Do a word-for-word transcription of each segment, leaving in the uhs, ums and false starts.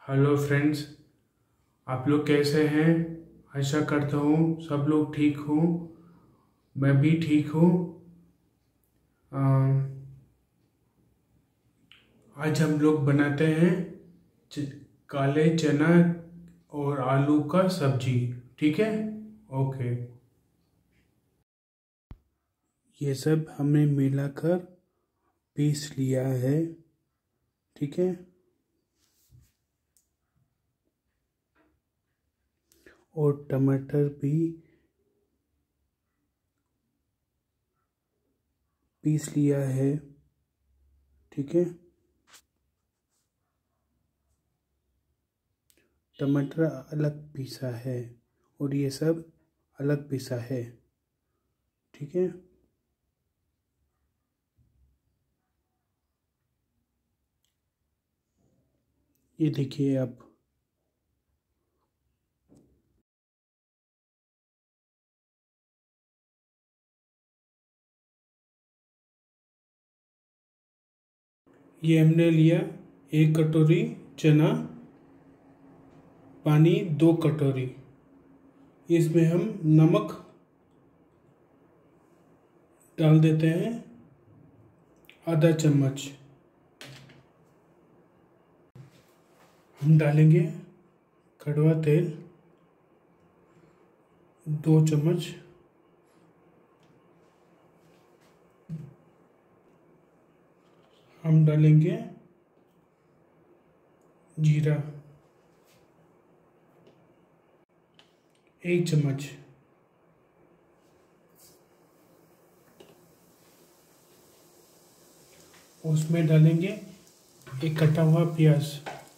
Hello friends, आप लोग कैसे हैं। आशा करता हूँ सब लोग ठीक हों। मैं भी ठीक हूँ। अम, आज हम लोग बनाते हैं च, काले चना और आलू का सब्जी। ठीक है। ओके। ये सब हमने मिलाकर पीस लिया है। ठीक है। और टमाटर भी पीस लिया है। ठीक है। टमाटर अलग पीसा है और ये सब अलग पीसा है। ठीक है। ये देखिए आप। ये हमने लिया एक कटोरी चना, पानी दो कटोरी। इसमें हम नमक डाल देते हैं आधा चम्मच। हम डालेंगे कड़वा तेल दो चम्मच। हम डालेंगे जीरा एक चम्मच। उसमें डालेंगे एक कटा हुआ प्याज।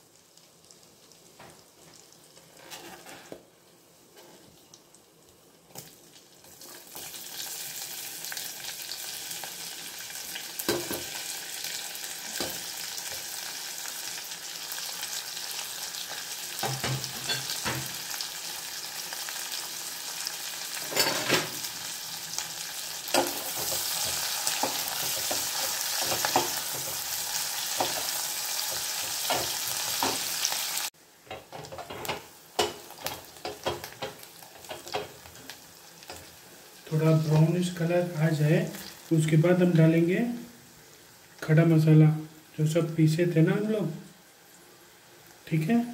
थोड़ा ब्राउनिश कलर आ जाए उसके बाद हम डालेंगे खड़ा मसाला जो सब पीसे थे ना हम लोग। ठीक है।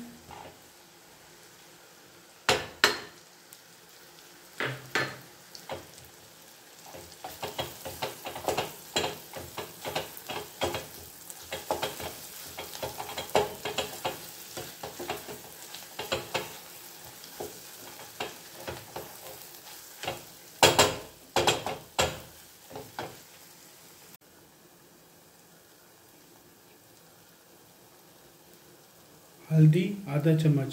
हल्दी आधा चम्मच।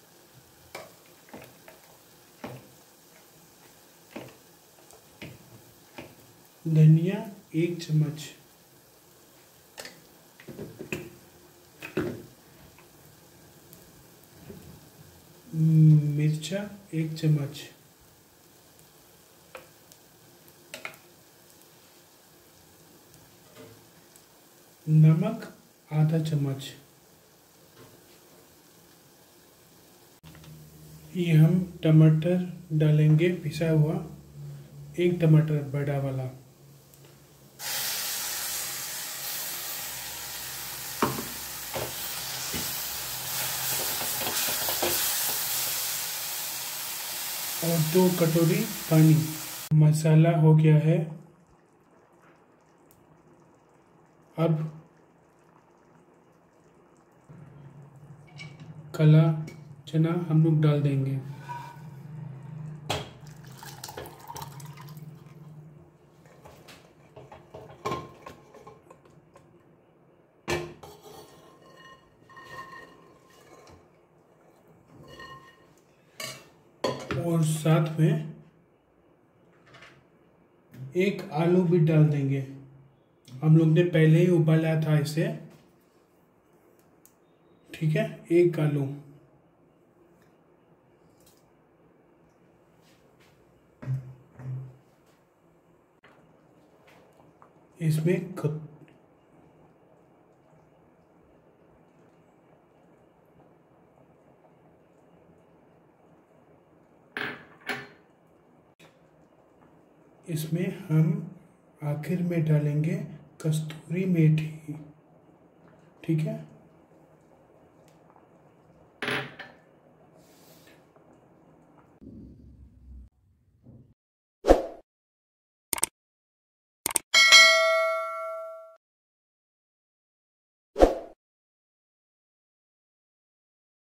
धनिया एक चम्मच। मिर्चा एक चम्मच। नमक आधा चम्मच। ये हम टमाटर डालेंगे पिसा हुआ, एक टमाटर बड़ा वाला। और दो कटोरी पानी। मसाला हो गया है। अब काला चना हम लोग डाल देंगे। और साथ में एक आलू भी डाल देंगे। हम लोग ने पहले ही उबाला था इसे। ठीक है। एक आलू। इसमें इसमें हम आखिर में डालेंगे कस्तूरी मेथी। ठीक है।